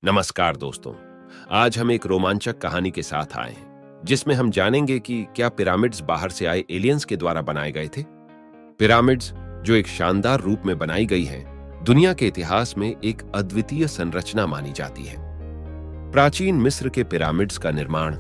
नमस्कार दोस्तों। आज हम एक रोमांचक कहानी के साथ आए हैं जिसमें हम जानेंगे कि क्या पिरामिड्स बाहर से आए एलियंस के द्वारा बनाए गए थे। पिरामिड्स जो एक शानदार रूप में बनाई गई हैं, दुनिया के इतिहास में एक अद्वितीय संरचना मानी जाती है। प्राचीन मिस्र के पिरामिड्स का निर्माण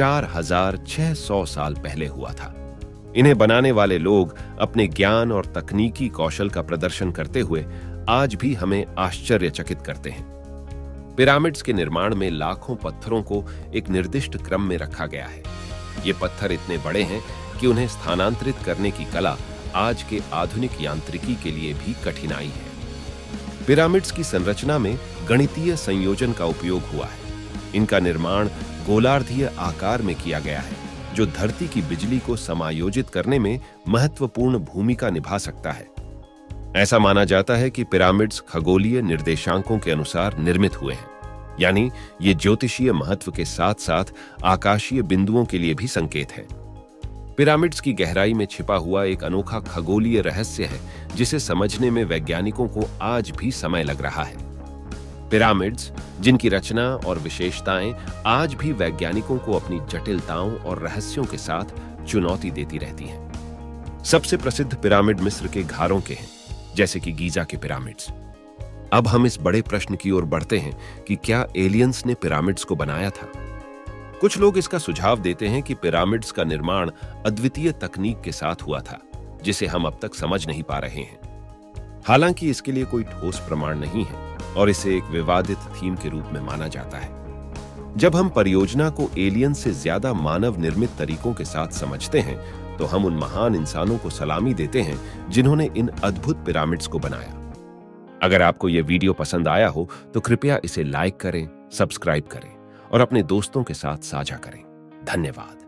4600 साल पहले हुआ था। इन्हें बनाने वाले लोग अपने ज्ञान और तकनीकी कौशल का प्रदर्शन करते हुए आज भी हमें आश्चर्यचकित करते हैं। पिरामिड्स के निर्माण में लाखों पत्थरों को एक निर्दिष्ट क्रम में रखा गया है। ये पत्थर इतने बड़े हैं कि उन्हें स्थानांतरित करने की कला आज के आधुनिक यांत्रिकी के लिए भी कठिनाई है। पिरामिड्स की संरचना में गणितीय संयोजन का उपयोग हुआ है। इनका निर्माण गोलार्धीय आकार में किया गया है, जो धरती की बिजली को समायोजित करने में महत्वपूर्ण भूमिका निभा सकता है। ऐसा माना जाता है कि पिरामिड्स खगोलीय निर्देशांकों के अनुसार निर्मित हुए हैं, यानी ये ज्योतिषीय महत्व के साथ साथ आकाशीय बिंदुओं के लिए भी संकेत है। पिरामिड्स की गहराई में छिपा हुआ एक अनोखा खगोलीय रहस्य है, जिसे समझने में वैज्ञानिकों को आज भी समय लग रहा है। पिरामिड्स, जिनकी रचना और विशेषताएं आज भी वैज्ञानिकों को अपनी जटिलताओं और रहस्यों के साथ चुनौती देती रहती हैं। सबसे प्रसिद्ध पिरामिड मिस्र के घारों के हैं, जैसे कि गीजा के पिरामिड्स। अब हम इस बड़े प्रश्न की ओर बढ़ते हैं कि क्या एलियंस ने पिरामिड्स को बनाया था। कुछ लोग इसका सुझाव देते हैं कि पिरामिड्स का निर्माण अद्वितीय तकनीक के साथ हुआ था, जिसे हम अब तक समझ नहीं पा रहे हैं। हालांकि इसके लिए कोई ठोस प्रमाण नहीं है और इसे एक विवादित थीम के रूप में माना जाता है। जब हम परियोजना को एलियंस से ज्यादा मानव निर्मित तरीकों के साथ समझते हैं, तो हम उन महान इंसानों को सलामी देते हैं जिन्होंने इन अद्भुत पिरामिड्स को बनाया। अगर आपको यह वीडियो पसंद आया हो तो कृपया इसे लाइक करें, सब्सक्राइब करें और अपने दोस्तों के साथ साझा करें। धन्यवाद।